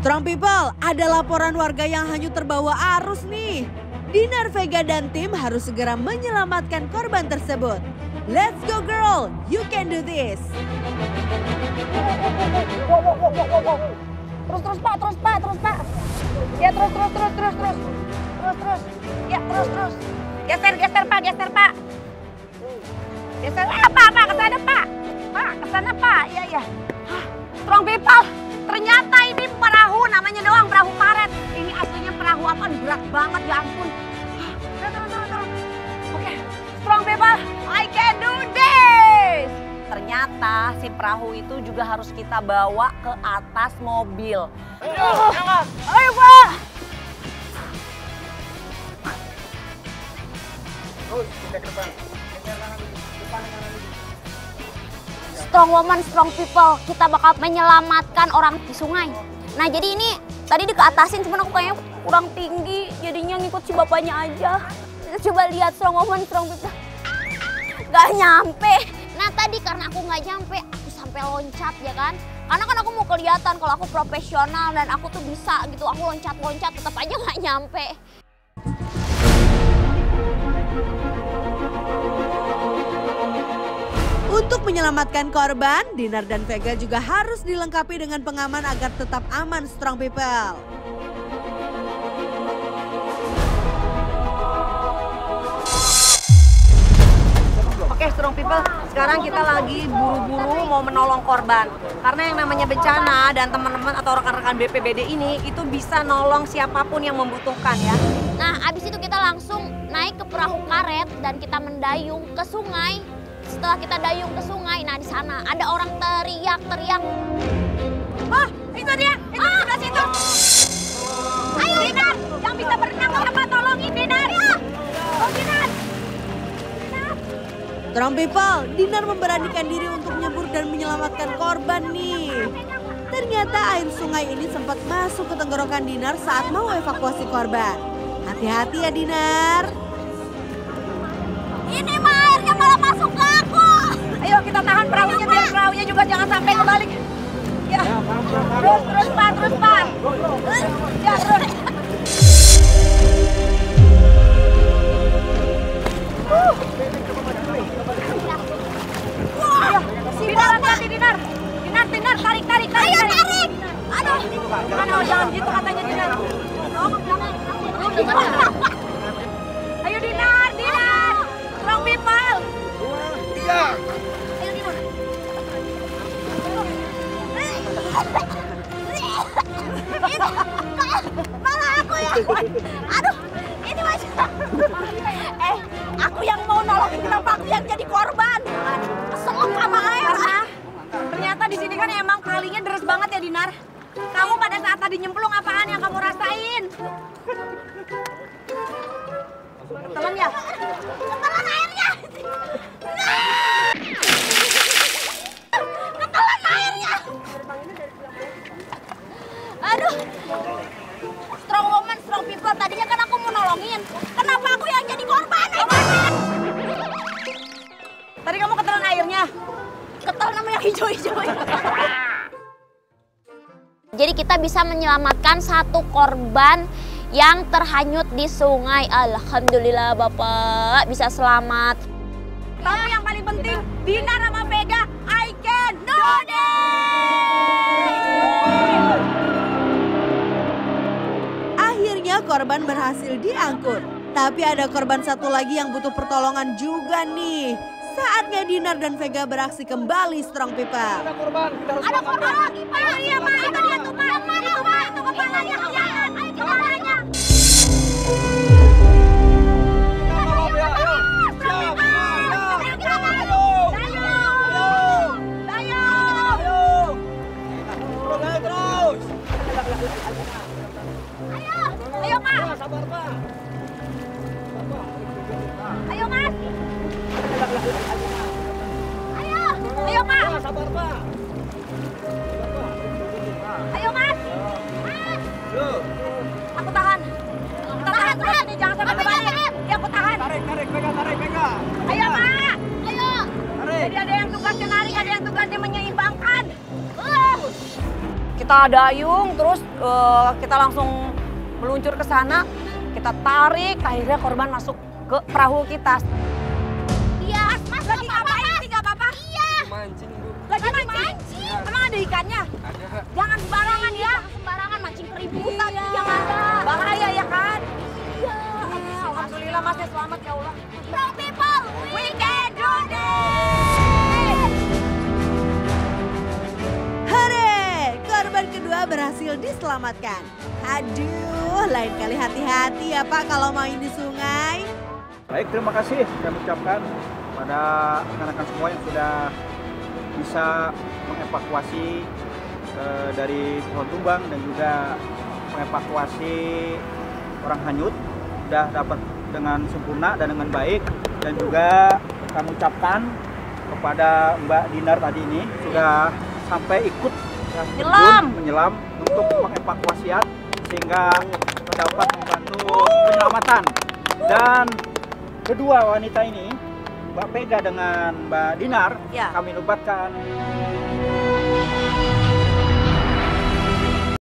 Strong people, ada laporan warga yang hanyut terbawa arus nih. Dinar, Vega dan tim harus segera menyelamatkan korban tersebut. Let's go girl, you can do this. Terus pak. Ya terus. Ya terus. Geser pak. Geser, pak, kesana pak. Pak, kesana pak, iya. Strong people, ternyata ini perahu, namanya doang perahu karet. Ini aslinya perahu apaan, berat banget, ya ampun. Turun. Oke, strong people, I can do this. Ternyata si perahu itu juga harus kita bawa ke atas mobil. Ayo pak. Strong woman, strong people, kita bakal menyelamatkan orang di sungai. Nah jadi ini tadi dikeatasin, cuman aku kayaknya kurang tinggi, jadinya ngikut si bapaknya aja. Coba lihat strong woman, strong people, gak nyampe. Nah tadi karena aku gak nyampe, aku sampai loncat ya kan. Karena kan aku mau kelihatan kalau aku profesional dan aku tuh bisa gitu, aku loncat-loncat tetap aja gak nyampe. Untuk menyelamatkan korban, Dinar dan Vega juga harus dilengkapi dengan pengaman agar tetap aman, strong people. Oke, strong people, sekarang kita lagi buru-buru mau menolong korban. Karena yang namanya bencana dan teman-teman atau rekan-rekan BPBD ini itu bisa nolong siapapun yang membutuhkan ya. Nah, abis itu kita langsung naik ke perahu karet dan kita mendayung ke sungai. Setelah kita dayung ke sungai, nah di sana ada orang teriak-teriak. Oh, itu dia, itu sebelah situ. Ayo Dinar, yang bisa berenang siapa tolongin Dinar. Oh Dinar. Strong people, Dinar memberanikan diri untuk nyebur dan menyelamatkan korban nih. Ternyata air sungai ini sempat masuk ke tenggorokan Dinar saat mau evakuasi korban. Hati-hati ya Dinar. Ini mah airnya malah masuk ke aku. Ayo kita tahan perahunya biar perahunya juga jangan sampai kebalik. Ya, terus pak. Ya terus. Dinar, hati Dinar. Dinar, tarik. Ayo tarik. Aduh, jangan gitu katanya Dinar. Ayo Dinar. Strong people. Iya. Ayo Dinar. Malah aku ya. Aduh, ini macam. Aku yang mau nolongin, kenapa aku yang jadi korban? Keselak sama air. Ternyata di sini kan emang kalinya deres banget ya Dinar. Kamu pada saat tadi nyemplung apaan yang kamu rasain? Ketelan ya? Ketelan airnya! Ketelan airnya! Aduh! Strong woman, strong people, tadinya kan aku mau nolongin. Kenapa aku yang jadi korban? Tadi kamu ketelan airnya? Ketelan sama yang hijau-hijau. Jadi kita bisa menyelamatkan satu korban yang terhanyut di sungai. Alhamdulillah Bapak bisa selamat. Tapi yang paling penting, Dinar sama Vega, I can do this! Akhirnya korban berhasil diangkut. Tapi ada korban satu lagi yang butuh pertolongan juga nih. Saatnya Dinar dan Vega beraksi kembali, strong people. Ada korban lagi Pak. Oh iya Pak, itu dia tuh Pak. Itu Pak, itu kepalanya kelihatan. Ayo kita tanya. Ayo Pak. Sabar Pak. Ayo Mas. Ayo Pak. Sabar Pak. Ayo Mas. Aku tahan. Tahan. Jangan sampai kebalik. Ya aku tahan. Tarik, Vega. Ayo Pak. Ayo. Tarik. Jadi ada yang tugasnya narik, ada yang tugasnya menyeimbangkan. kita dayung, terus kita langsung meluncur ke sana, kita tarik, akhirnya korban masuk ke perahu kita. Iya, Mas, Lagi ngapain sih, nggak apa-apa? Iya. Mancing, Bu. Lagi mancing? Emang ada ikannya? Ada. Jangan sembarangan ya. Jangan sembarangan mancing keributan yang ada. Bahaya ya kan? Iya. Alhamdulillah Mas, ya selamat ya Allah. Strong people, we can do this. Hore! Korban kedua berhasil diselamatkan. Aduh, lain kali hati-hati ya Pak kalau main di sungai. Baik, terima kasih kami ucapkan pada rekan-rekan semua yang sudah bisa mengevakuasi dari pohon tumbang dan juga mengevakuasi orang hanyut. Sudah dapat dengan sempurna dan dengan baik, dan juga kami ucapkan kepada Mbak Dinar tadi ini sudah sampai ikut menyelam untuk mengevakuasian sehingga dapat membantu penyelamatan. Dan kedua wanita ini, Mbak Pega dengan Mbak Dinar, Ya. kami nubatkan